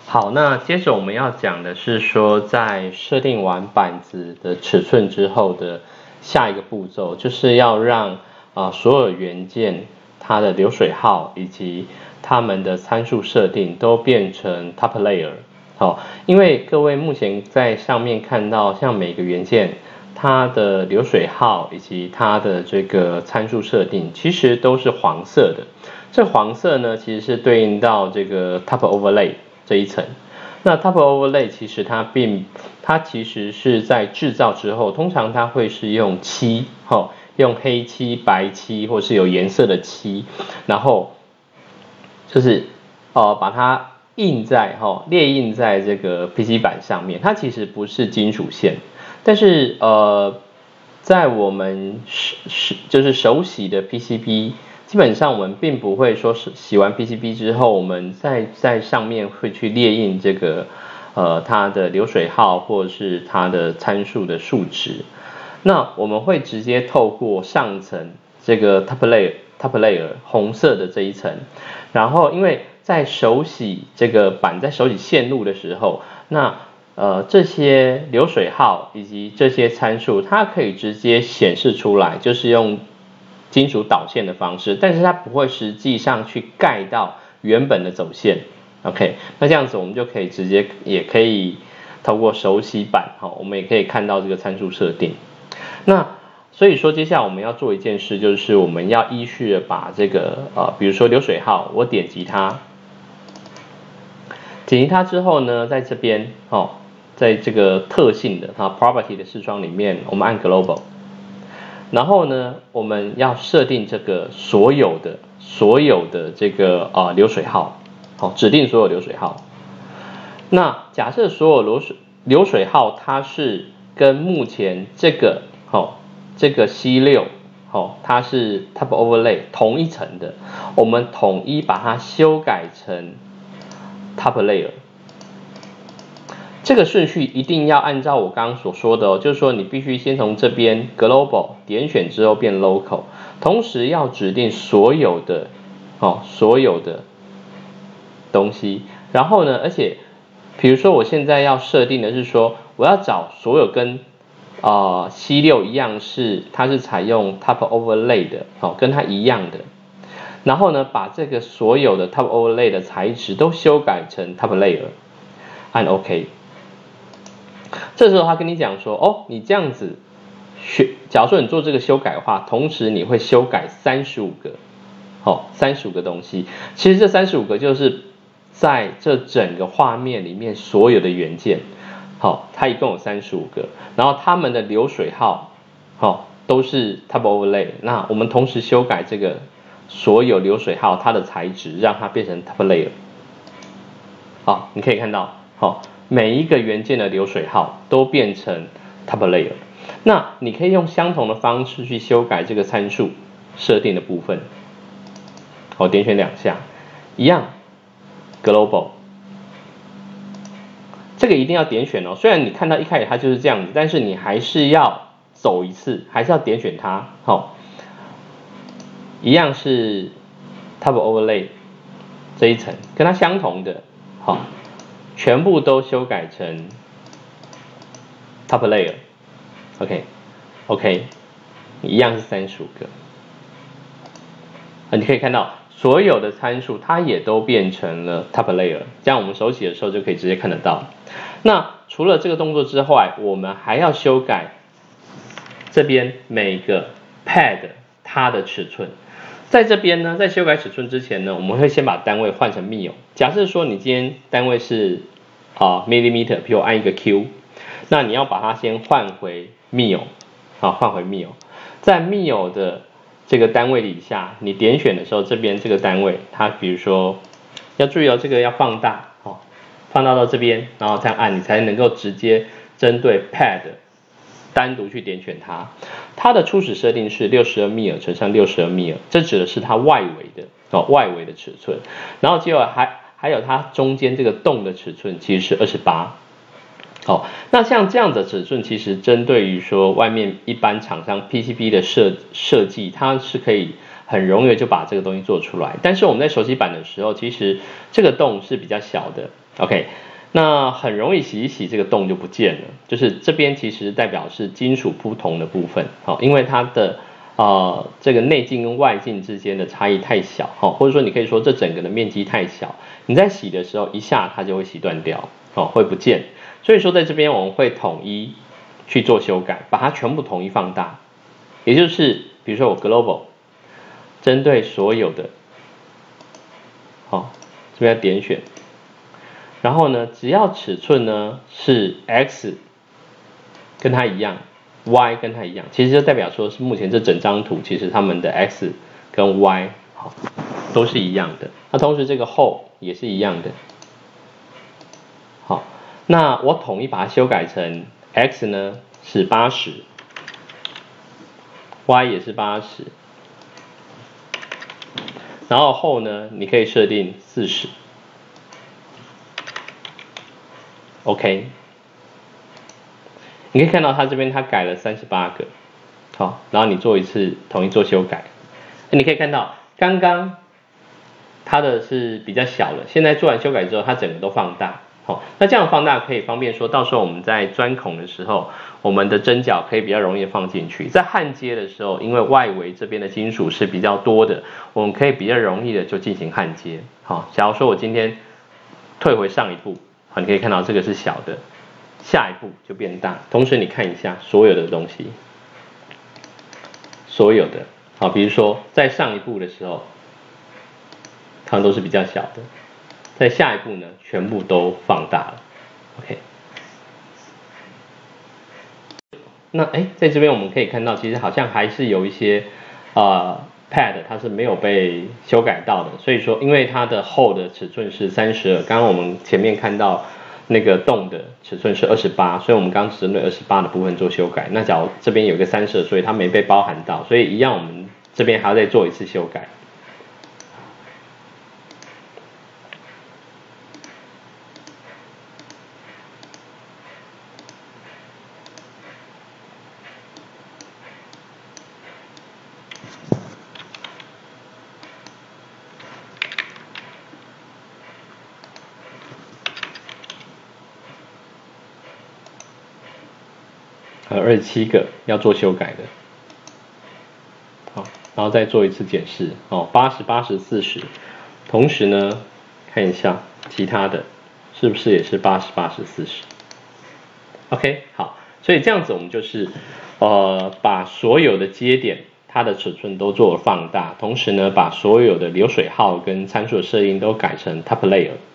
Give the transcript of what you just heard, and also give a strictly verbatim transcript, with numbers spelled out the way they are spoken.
好，那接着我们要讲的是说，在设定完板子的尺寸之后的下一个步骤，就是要让啊、呃、所有元件它的流水号以及它们的参数设定都变成 top layer。好，因为各位目前在上面看到，像每个元件它的流水号以及它的这个参数设定，其实都是黄色的。这黄色呢，其实是对应到这个 top overlay 这一层。那 top overlay 其实它并它其实是在制造之后，通常它会是用漆，哦，用黑漆、白漆或是有颜色的漆，然后就是呃把它印在哈、哦、列印在这个 P C 板上面。它其实不是金属线，但是呃在我们是就是手洗的 P C B。基本上我们并不会说是洗完 P C B 之后，我们在在上面会去列印这个呃它的流水号或者是它的参数的数值。那我们会直接透过上层这个 top layer top layer 红色的这一层，然后因为在手洗这个板在手洗线路的时候，那呃这些流水号以及这些参数，它可以直接显示出来，就是用金属导线的方式，但是它不会实际上去盖到原本的走线。 OK， 那这样子我们就可以直接也可以透过手洗板，我们也可以看到这个参数设定。那所以说接下来我们要做一件事，就是我们要依序的把这个呃比如说流水号，我点击它，点击它之后呢，在这边哦，在这个特性的啊 property 的视窗里面，我们按 global。然后呢，我们要设定这个所有的所有的这个呃流水号，好，指定所有流水号。那假设所有流水流水号它是跟目前这个好、哦、这个 C 六 好、哦、它是 top overlay 同一层的，我们统一把它修改成 top layer。这个顺序一定要按照我刚刚所说的哦，就是说你必须先从这边 global 点选之后变 local， 同时要指定所有的哦所有的东西。然后呢，而且比如说我现在要设定的是说，我要找所有跟呃 C 六 一样是它是采用 top overlay 的哦，跟它一样的。然后呢，把这个所有的 top overlay 的材质都修改成 top layer， 按 OK。这时候他跟你讲说，哦，你这样子，假如说你做这个修改的话，同时你会修改三十五个，哦，三十五个东西。其实这三十五个就是在这整个画面里面所有的元件，好、哦，它一共有三十五个，然后它们的流水号，好、哦，都是 top overlay。那我们同时修改这个所有流水号它的材质，让它变成 top layer。好，你可以看到，好、哦。每一个元件的流水号都变成 top layer， 那你可以用相同的方式去修改这个参数设定的部分。我点选两下，一样 global， 这个一定要点选哦。虽然你看到一开始它就是这样子，但是你还是要走一次，还是要点选它。好，一样是 top overlay 这一层，跟它相同的，好。全部都修改成 top layer， OK OK， 一样是三十五个。你可以看到所有的参数它也都变成了 top layer， 这样我们手洗的时候就可以直接看得到。那除了这个动作之外，我们还要修改这边每个 pad 它的尺寸。在这边呢，在修改尺寸之前呢，我们会先把单位换成 mil。假设说你今天单位是啊 millimeter， 比如按一个 Q， 那你要把它先换回 mil， 啊换回 mil。在 mil 的这个单位底下，你点选的时候，这边这个单位，它比如说要注意哦，这个要放大，哦，放大到这边，然后这样按，你才能够直接针对 pad。单独去点选它，它的初始设定是六十二 mil 乘上六十二 mil， 这指的是它外围的哦外围的尺寸，然后结果还还有它中间这个洞的尺寸其实是二十八。好，那像这样的尺寸，其实针对于说外面一般厂商 P C B 的设设计，它是可以很容易就把这个东西做出来。但是我们在手洗版的时候，其实这个洞是比较小的 ，OK， 那很容易洗一洗这个洞就不见了，就是这边其实代表是金属铺铜的部分，好，因为它的呃这个内径跟外径之间的差异太小，好，或者说你可以说这整个的面积太小，你在洗的时候一下它就会洗断掉，哦，会不见。所以说在这边我们会统一去做修改，把它全部统一放大，也就是比如说我 global 针对所有的，好，这边要点选，然后呢，只要尺寸呢是 x 跟它一样 ，y 跟它一样，其实就代表说是目前这整张图其实它们的 x 跟 y 好都是一样的，那同时这个后也是一样的，好。那我统一把它修改成 x 呢是八十 ，y 也是八十，然后后呢你可以设定四十 ，OK， 你可以看到它这边它改了三十八个，好，然后你做一次统一做修改，你可以看到刚刚它的是比较小了，现在做完修改之后它整个都放大。好，那这样放大可以方便说，到时候我们在钻孔的时候，我们的针脚可以比较容易放进去。在焊接的时候，因为外围这边的金属是比较多的，我们可以比较容易的就进行焊接。好，假如说我今天退回上一步，好，你可以看到这个是小的，下一步就变大。同时你看一下所有的东西，所有的，好，比如说在上一步的时候，它们都是比较小的。在下一步呢，全部都放大了 ，OK。那哎，在这边我们可以看到，其实好像还是有一些呃 pad 它是没有被修改到的，所以说因为它的厚的尺寸是三十二，刚刚我们前面看到那个洞的尺寸是二十八，所以我们刚刚只针对二十八的部分做修改。那假如这边有一个三十二，所以它没被包含到，所以一样我们这边还要再做一次修改。呃，二十七个要做修改的，好，然后再做一次检视，哦，八十、八十、四十，同时呢，看一下其他的，是不是也是八十、八十、四十 ？OK， 好，所以这样子我们就是呃把所有的接点它的尺寸都做了放大，同时呢把所有的流水号跟参数的设定都改成 top layer。